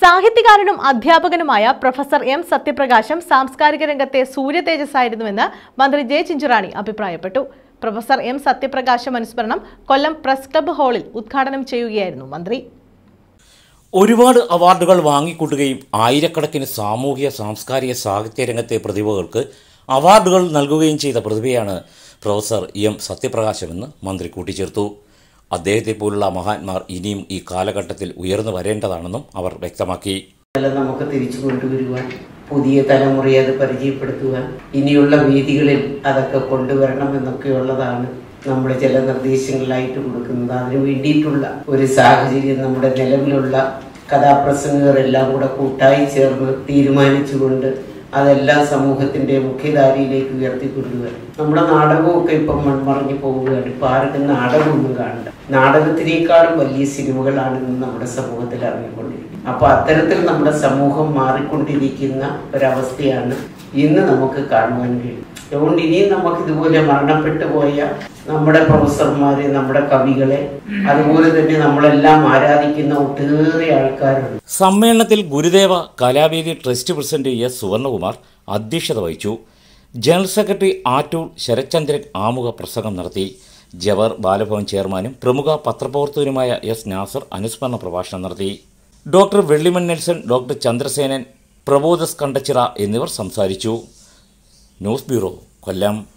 സാഹിത്യകാരനും അധ്യാപകനുമായ professor M Sathyaprakasam സാംസ്കാരിക രംഗത്തെ സൂര്യതേജസ്സായിരുന്നുവെന്ന് മന്ത്രി ജെ ചിഞ്ചുറാണി അഭിപ്രായപ്പെട്ടു. പ്രൊഫസർ എം സത്യപ്രകാശം അനുസ്മരണം കൊല്ലം പ്രസ് ക്ലബ്ബ് ഹാളിൽ ഉദ്ഘാടനം ചെയ്യുകയായിരുന്നു മന്ത്രി. ഒരുപാട് അവാർഡുകൾ വാങ്ങിക്കൂട്ടുകയും ആയിരക്കണക്കിന് സാമൂഹിക സാംസ്കാരിക സാഹിത്യ രംഗത്തെ പ്രതിഭകൾക്ക് അവാർഡുകൾ നൽകുകയും ചെയ്ത പ്രതിഭയാണ് പ്രൊഫസർ എം സത്യപ്രകാശമെന്ന് മന്ത്രി കൂട്ടിച്ചേർത്തു. അദ്ദേഹത്തെ പോലുള്ള മഹാന്മാർ ഇനിയും ഈ കാലഘട്ടത്തിൽ ഉയർന്നു വരേണ്ടതാണെന്നും അവർ വ്യക്തമാക്കി. നമുക്ക് തിരിച്ചു കൊണ്ടുവരുവാൻ, പുതിയ തലമുറയെ അത് പരിചയപ്പെടുത്തുവാൻ, ഇനിയുള്ള വേദികളിൽ അതൊക്കെ കൊണ്ടുവരണം എന്നൊക്കെയുള്ളതാണ് നമ്മൾ ചില നിർദ്ദേശങ്ങളായിട്ട് കൊടുക്കുന്നത്. അതിനു വേണ്ടിയിട്ടുള്ള ഒരു സാഹചര്യം നമ്മുടെ നിലവിലുള്ള കഥാപ്രസംഗകരെല്ലാം കൂടെ കൂട്ടായി ചേർന്ന് തീരുമാനിച്ചുകൊണ്ട് അതെല്ലാം സമൂഹത്തിന്റെ മുഖ്യധാരയിലേക്ക് ഉയർത്തിക്കൊണ്ടുവരും. നമ്മുടെ നാടകമൊക്കെ ഇപ്പം മൺമറഞ്ഞു പോവുകയാണ്. ഇപ്പൊ ആർക്കും നാടകമൊന്നും കാണണ്ട. നാടകത്തിനേക്കാളും വലിയ സിനിമകളാണ് ഇന്ന് നമ്മുടെ സമൂഹത്തിൽ ഇറങ്ങിക്കൊണ്ടിരിക്കുന്നത്. അപ്പൊ അത്തരത്തിൽ നമ്മുടെ സമൂഹം മാറിക്കൊണ്ടിരിക്കുന്ന ഒരവസ്ഥയാണ് ഇന്ന് നമുക്ക് കാണുവാൻ കഴിയും. അതുകൊണ്ട് ഇനിയും നമുക്ക് ഇതുപോലെ മരണപ്പെട്ടു പോയ നമ്മുടെ പ്രൊഫസർമാരെ, നമ്മുടെ കവികളെ, അതുപോലെ തന്നെ നമ്മളെല്ലാം ആരാധിക്കുന്ന ഒട്ടേറെ ആൾക്കാരുണ്ട്. സമ്മേളനത്തിൽ Gurudeva Kalavedi trust president S Suvarnakumar അധ്യക്ഷത വഹിച്ചു. ജനറൽ സെക്രട്ടറി ആറ്റൂർ ശരത്ചന്ദ്രൻ ആമുഖ പ്രസംഗം നടത്തി. ജവഹർ ബാലഭവൻ ചെയർമാനും പ്രമുഖ പത്രപ്രവർത്തകനുമായ എസ് നാസർ അനുസ്മരണ പ്രഭാഷണം നടത്തി. Doctor Vellimon Nelson, doctor Chandrasenan, Prabodhas Kandachira എന്നിവർ സംസാരിച്ചു. ന്യൂസ് ബ്യൂറോ, കൊല്ലം.